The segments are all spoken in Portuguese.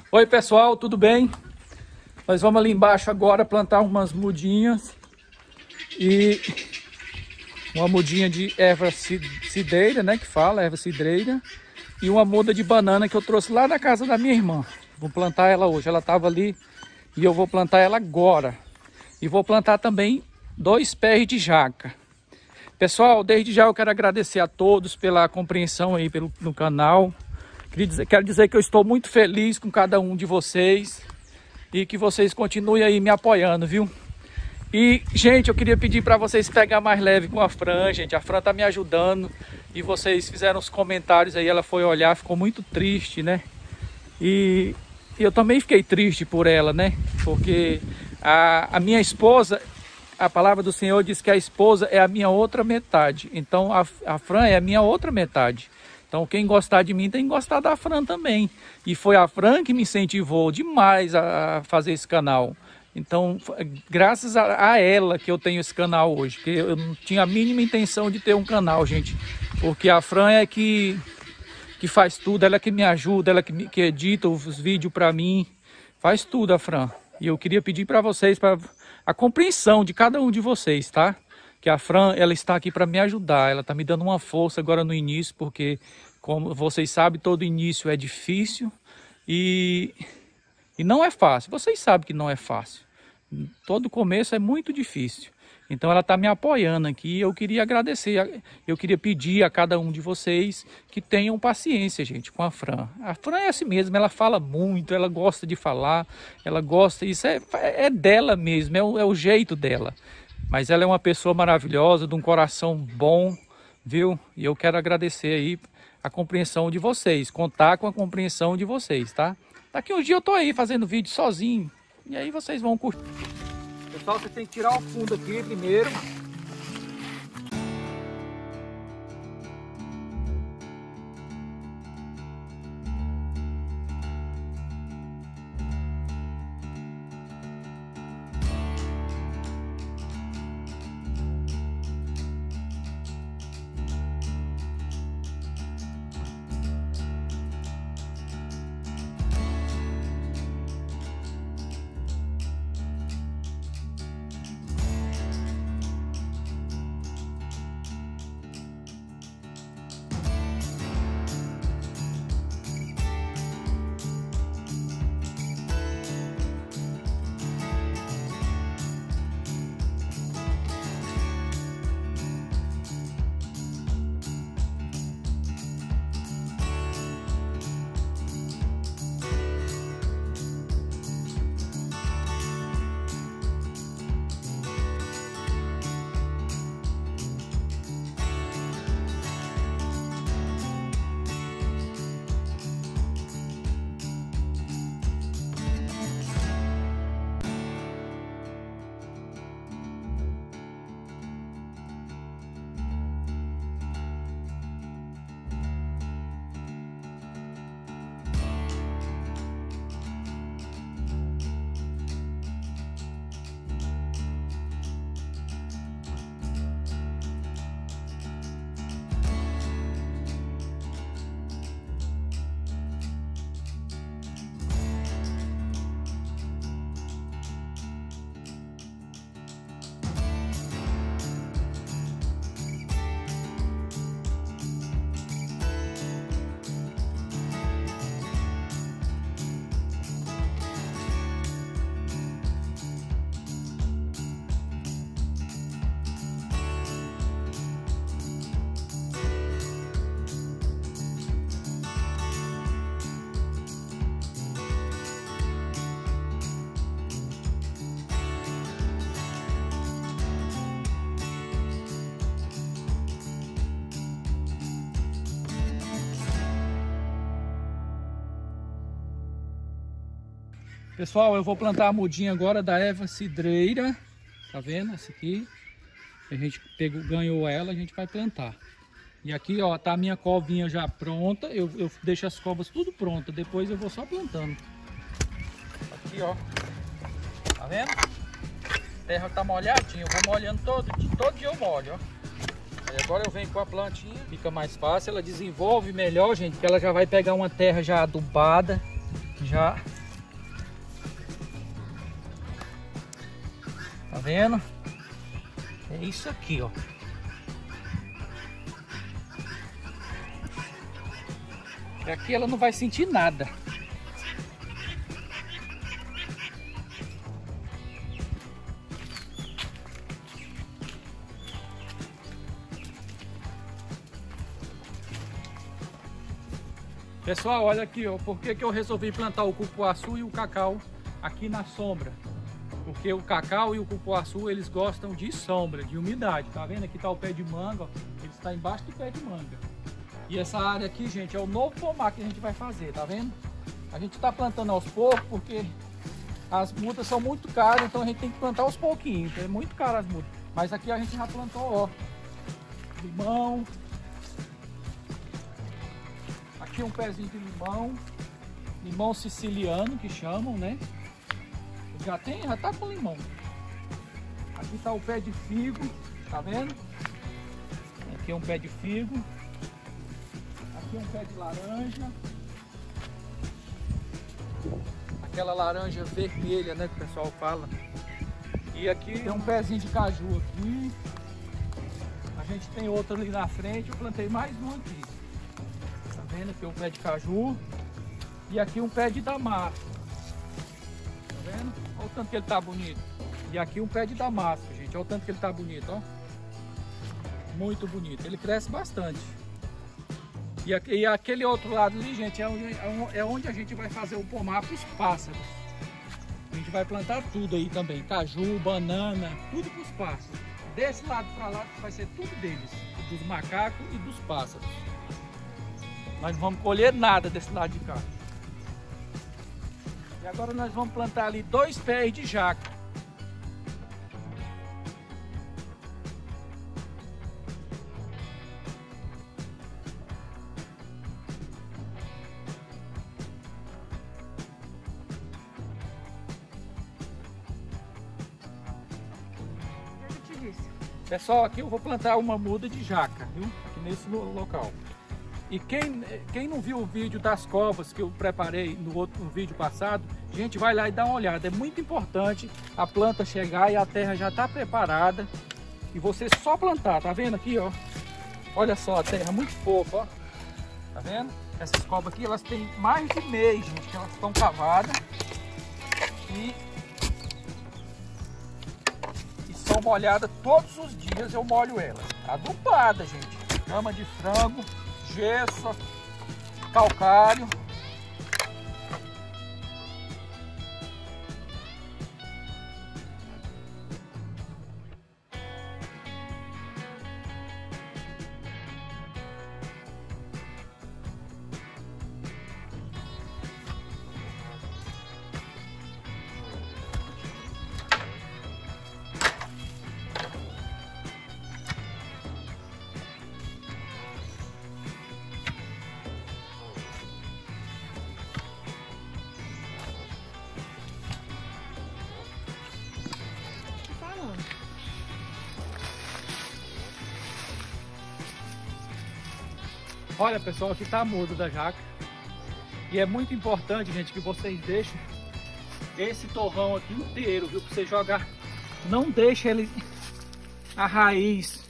Oi pessoal, tudo bem? Nós vamos ali embaixo agora plantar umas mudinhas e uma mudinha de erva cidreira, né, que fala, erva cidreira, e uma muda de banana que eu trouxe lá da casa da minha irmã. Vou plantar ela hoje, ela estava ali e eu vou plantar ela agora. E vou plantar também 2 pés de jaca. Pessoal, desde já eu quero agradecer a todos pela compreensão aí no canal. Quero dizer que eu estou muito feliz com cada um de vocês e que vocês continuem aí me apoiando, viu? E, gente, eu queria pedir para vocês pegar mais leve com a Fran, gente. A Fran tá me ajudando e vocês fizeram os comentários aí, ela foi olhar, ficou muito triste, né? E eu também fiquei triste por ela, né? Porque a minha esposa, a palavra do Senhor diz que a esposa é a minha outra metade. Então a Fran é a minha outra metade. Então quem gostar de mim tem que gostar da Fran também. E foi a Fran que me incentivou demais a fazer esse canal. Então graças a ela que eu tenho esse canal hoje. Que eu não tinha a mínima intenção de ter um canal, gente. Porque a Fran é que faz tudo, ela que me ajuda, ela que edita os vídeos para mim. Faz tudo a Fran. E eu queria pedir para vocês, para a compreensão de cada um de vocês, tá? Que a Fran, ela está aqui para me ajudar, ela está me dando uma força agora no início, porque, como vocês sabem, todo início é difícil e não é fácil. Vocês sabem que não é fácil. Todo começo é muito difícil. Então ela está me apoiando aqui. Eu queria agradecer, eu queria pedir a cada um de vocês que tenham paciência, gente, com a Fran. A Fran é assim mesmo, ela fala muito, ela gosta de falar, ela gosta, isso é dela mesmo, é o jeito dela. Mas ela é uma pessoa maravilhosa, de um coração bom, viu? E eu quero agradecer aí a compreensão de vocês, contar com a compreensão de vocês, tá? Daqui uns dias eu tô aí fazendo vídeo sozinho, e aí vocês vão curtir. Pessoal, você tem que tirar o fundo aqui primeiro. Pessoal, eu vou plantar a mudinha agora da erva cidreira. Tá vendo? Essa aqui. A gente ganhou ela, a gente vai plantar. E aqui, ó, tá a minha covinha já pronta. Eu deixo as covas tudo pronta. Depois eu vou só plantando. Aqui, ó. Tá vendo? A terra tá molhadinha. Eu vou molhando todo dia eu molho, ó. Aí agora eu venho com a plantinha. Fica mais fácil. Ela desenvolve melhor, gente. Porque ela já vai pegar uma terra já adubada. Já Tá vendo? É isso aqui, ó. E aqui ela não vai sentir nada. Pessoal, olha aqui, ó, por que eu resolvi plantar o cupuaçu e o cacau aqui na sombra? Porque o cacau e o cupuaçu, eles gostam de sombra, de umidade. Tá vendo? Aqui tá o pé de manga, ó, ele está embaixo do pé de manga. E essa área aqui, gente, é o novo pomar que a gente vai fazer, tá vendo? A gente tá plantando aos poucos porque as mudas são muito caras, então a gente tem que plantar aos pouquinhos. É muito caro as mudas. Mas aqui a gente já plantou, ó, limão. Aqui um pezinho de limão, limão siciliano que chamam, né? Já tá com limão. Aqui tá o pé de figo, tá vendo? Aqui é um pé de figo. Aqui é um pé de laranja. Aquela laranja vermelha, né, que o pessoal fala. E aqui tem um pezinho de caju aqui. A gente tem outro ali na frente, eu plantei mais um aqui. Aqui um pé de caju e aqui um pé de damasco. Tá vendo? Olha o tanto que ele tá bonito. E aqui um pé de damasco, gente. Olha o tanto que ele tá bonito, ó. Muito bonito. Ele cresce bastante. E aquele outro lado ali, gente, é onde a gente vai fazer o pomar para os pássaros. A gente vai plantar tudo aí também. Caju, banana, tudo para os pássaros. Desse lado para lá vai ser tudo deles. Dos macacos e dos pássaros. Nós não vamos colher nada desse lado de cá. E agora nós vamos plantar ali 2 pés de jaca. Pessoal, aqui eu vou plantar uma muda de jaca, viu? Aqui nesse local. E quem não viu o vídeo das covas que eu preparei no vídeo passado, gente, vai lá e dá uma olhada. É muito importante a planta chegar e a terra já está preparada. E você só plantar, tá vendo aqui, ó? Olha só a terra, muito fofa, ó. Tá vendo? Essas covas aqui, elas têm mais de mês, gente, que elas estão cavadas. E são molhadas todos os dias, eu molho elas. Adubada, gente. Cama de frango, gesso, calcário. Olha, pessoal, aqui tá a muda da jaca. E é muito importante, gente, que vocês deixem esse torrão aqui inteiro, viu? Pra você jogar. Não deixe ele, a raiz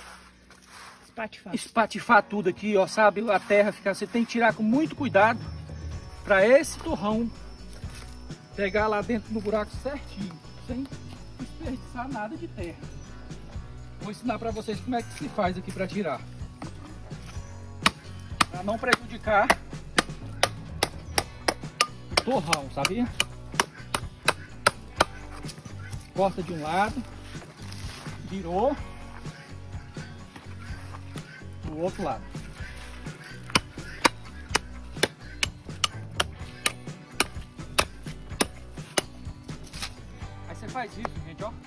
espatifar tudo aqui, ó, sabe? A terra ficar. Você tem que tirar com muito cuidado para esse torrão pegar lá dentro do buraco certinho, sem desperdiçar nada de terra. Vou ensinar para vocês como é que se faz aqui para tirar. Para não prejudicar o torrão, sabia? Corta de um lado, virou do outro lado. Aí você faz isso, gente, ó.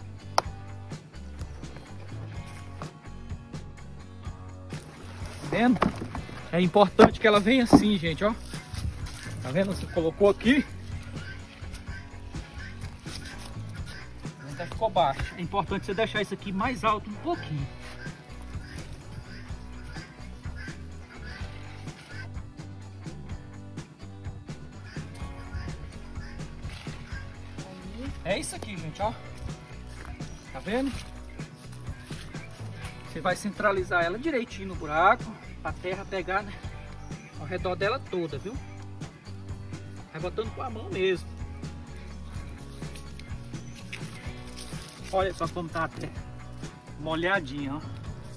Tá vendo? É importante que ela venha assim, gente, ó. Tá vendo? Você colocou aqui. Até ficou baixo. É importante você deixar isso aqui mais alto um pouquinho. É isso aqui, gente, ó. Tá vendo? Você vai centralizar ela direitinho no buraco, pra terra pegar, né, ao redor dela toda, viu? Vai botando com a mão mesmo. Olha só como tá a terra. Molhadinha, ó.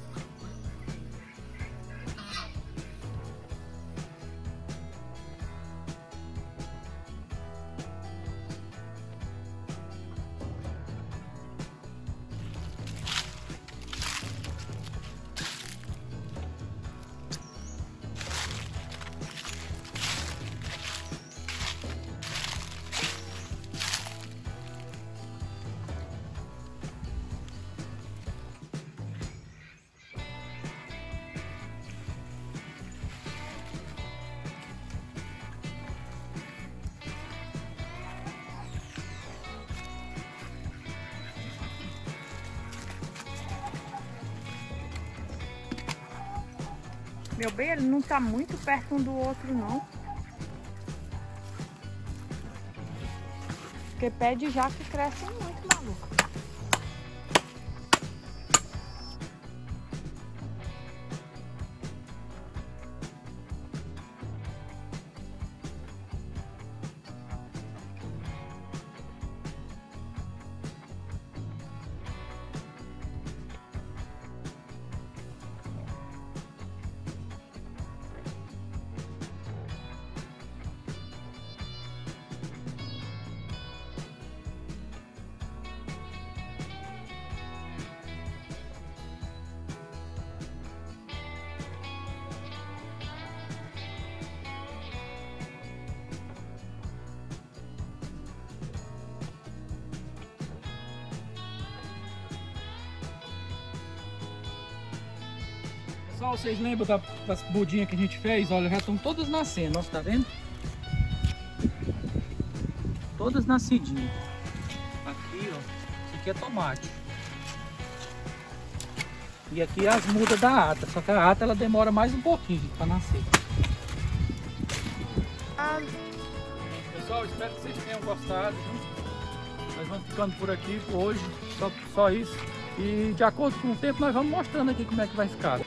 Meu bem, ele não tá muito perto um do outro, não. Porque pé de jaca cresce muito, maluco. Pessoal, vocês lembram das mudinhas que a gente fez? Olha, já estão todas nascendo, ó, tá vendo? Todas nascidinhas. Aqui, ó, isso aqui é tomate. E aqui é as mudas da ata, só que a ata ela demora mais um pouquinho para nascer. Pessoal, espero que vocês tenham gostado, viu? Nós vamos ficando por aqui por hoje, só isso. E de acordo com o tempo nós vamos mostrando aqui como é que vai ficar.